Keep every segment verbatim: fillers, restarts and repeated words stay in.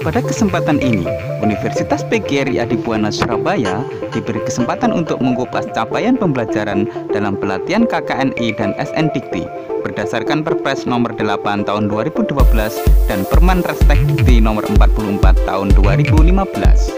Pada kesempatan ini, Universitas P G R I Adibuana Surabaya diberi kesempatan untuk mengupas capaian pembelajaran dalam pelatihan K K N I dan S N Dikti berdasarkan Perpres nomor delapan tahun dua ribu dua belas dan Perman Restek Dikti nomor empat puluh empat tahun dua ribu lima belas.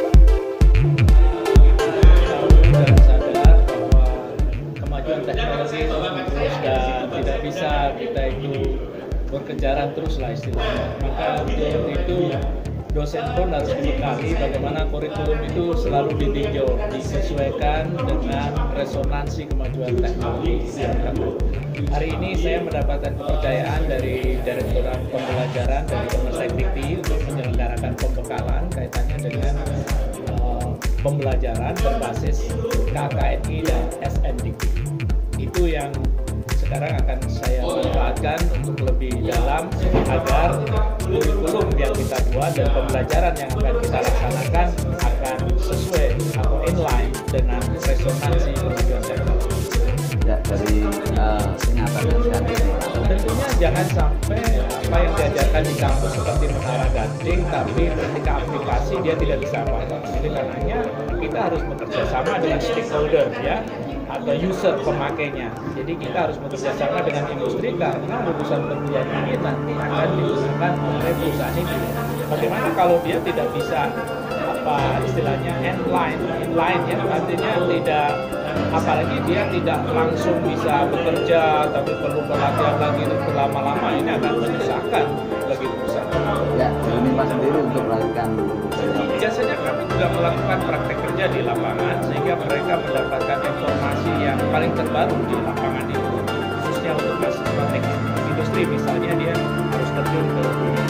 Kemajuan teknologi terus dan tidak bisa kita itu berkejaran terus lah istilahnya. Maka untuk itu dosen pun harus dibekali bagaimana kurikulum itu selalu ditinjau, disesuaikan dengan resonansi kemajuan teknologi. Hari ini saya mendapatkan kepercayaan dari Direktorat Pembelajaran dari Kemenstek Dikti untuk menyelenggarakan pembekalan kaitannya dengan uh, pembelajaran berbasis K K N I dan S N Dikti. Itu yang sekarang akan saya manfaatkan untuk lebih dalam agar kurikulum yang kita buat dan pembelajaran yang akan kita laksanakan akan sesuai atau inline dengan resonansi kemajuan teknologi. Ya, dari uh, singkatan nasihat ini tentunya jangan sampai apa yang diajarkan di kampus seperti menara gading tapi ketika aplikasi dia tidak bisa apa-apa. Jadi karenanya kita harus bekerja sama dengan stakeholder ya atau user pemakainya. Jadi kita harus bekerja sama dengan industri karena lulusan perguruan ini nanti akan digunakan oleh perusahaan ini. Bagaimana kalau dia tidak bisa apa istilahnya inline, inline ya artinya tidak, apalagi dia tidak langsung bisa bekerja tapi perlu pelatihan lagi berlama-lama, ini akan menyusahkan bagi perusahaan. Ya, ini Pak sendiri untuk melakukan biasanya kami juga melakukan praktek kerja di lapangan sehingga mereka mendapatkan informasi yang paling terbaru di lapangan itu, khususnya untuk mahasiswa teknik industri misalnya dia harus terjun ke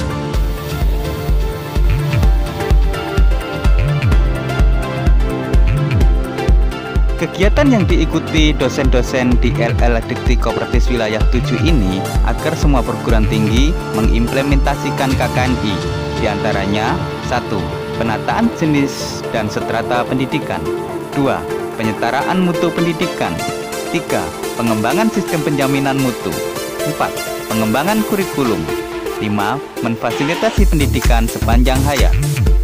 Kegiatan yang diikuti dosen-dosen di L L Dikti Kooperatif Wilayah tujuh ini agar semua perguruan tinggi mengimplementasikan K K N I, diantaranya satu. Penataan jenis dan strata pendidikan. Dua. Penyetaraan mutu pendidikan. Tiga. Pengembangan sistem penjaminan mutu. Empat. Pengembangan kurikulum. Lima. Memfasilitasi pendidikan sepanjang hayat.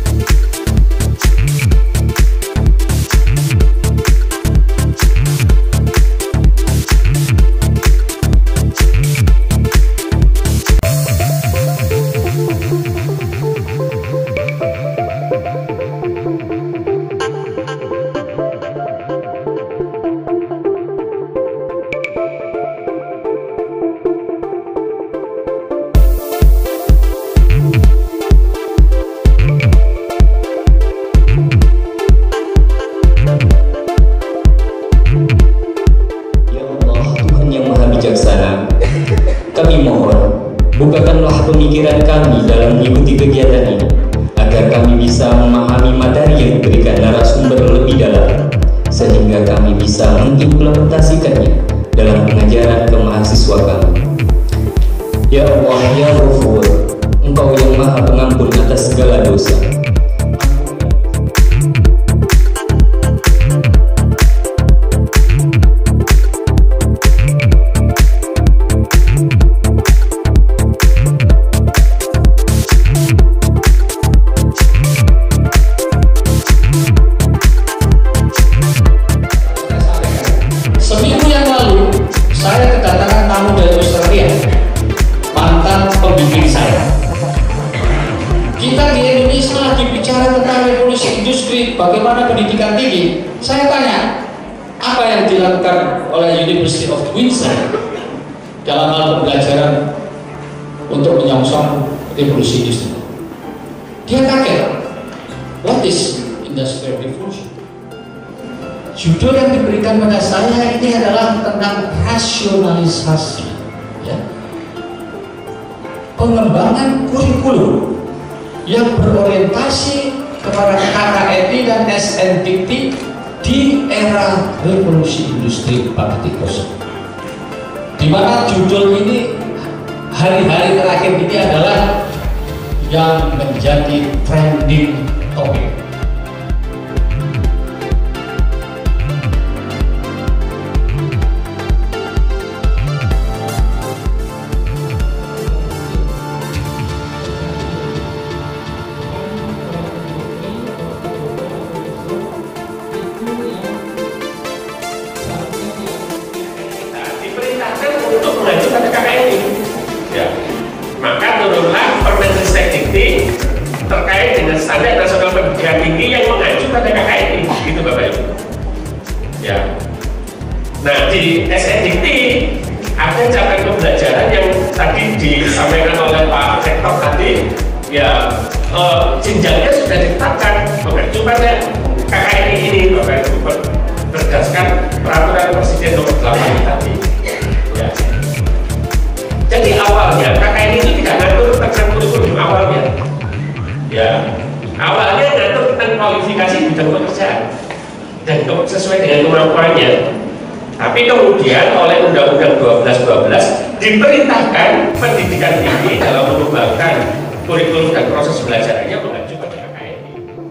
Kami mohon, bukakanlah pemikiran kami dalam mengikuti kegiatan ini, agar kami bisa memahami materi yang diberikan narasumber lebih dalam, sehingga kami bisa mengimplementasikannya dalam pengajaran ke mahasiswa kami. Ya Allah, Ya Ghafur, Engkau yang Maha Pengampun atas segala dosa. Kita di Indonesia lagi bicara tentang revolusi industri, bagaimana pendidikan tinggi. Saya tanya, apa yang dilakukan oleh University of Windsor dalam hal pembelajaran untuk menyongsong revolusi industri? Dia kaget. What is industrial revolution? Judul yang diberikan pada saya ini adalah tentang rasionalisasi, ya. Pengembangan kurikulum yang berorientasi kepada K K N I dan S N Dikti di era revolusi industri empat titik nol, di mana judul ini hari-hari terakhir ini adalah yang menjadi trending topic. ini terkait dengan standar nasional pendidikan tinggi yang mengacu pada K K N I, gitu Bapak Ibu. Ya. Nah di S N D T ada capaian pembelajaran yang tadi disampaikan oleh Pak Rektor tadi, ya eh, jenjangnya sudah ditetapkan mengacu pada K K N I ini, Bapak Ibu, berdasarkan peraturan Presiden nomor delapan tadi. Ya. Jadi awalnya K K N I itu tidak ngatur tentang kurikulum awalnya. Ya, awalnya ngatur tentang kualifikasi bidang pekerjaan dan sesuai dengan kemampuannya. Tapi kemudian oleh Undang-Undang dua belas dua belas diperintahkan pendidikan tinggi dalam mengembangkan kurikulum dan proses belajarannya mengacu pada K K N I.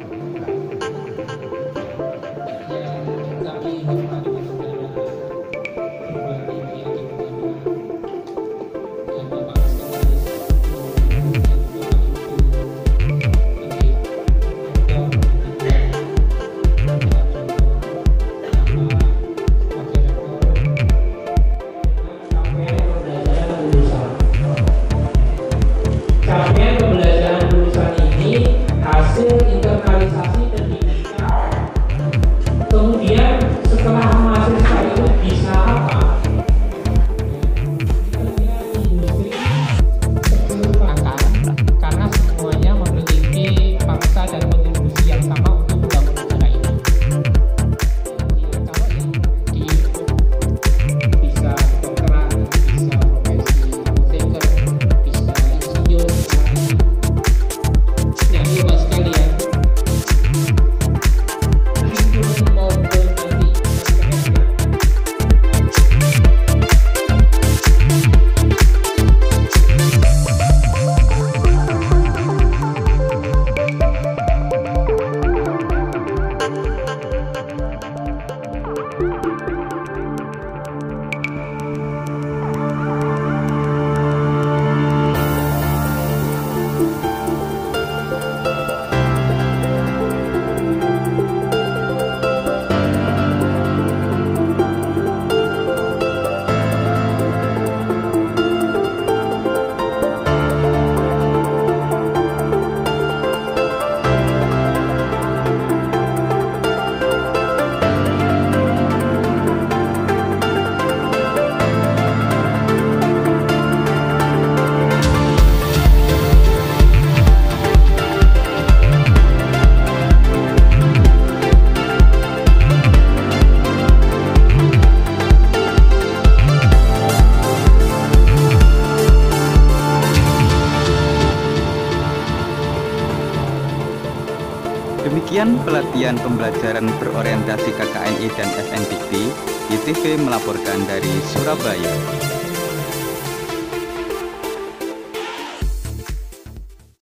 Capaian pembelajaran lulusan ini hasil internalisasi pendidikan. Kemudian setelah mahasiswa itu bisa apa? Industri keseluruhan, karena semuanya memiliki bangsa dan kontribusi yang sama untuk membangun negara ini. Kalau di bisa kedokteran, bisa profesi apoteker, bisa insinyur. Nah, ini Bapak sekalian, kurikulum maupun nanti Demikian pelatihan pembelajaran berorientasi K K N I dan S N D T, Y T V melaporkan dari Surabaya.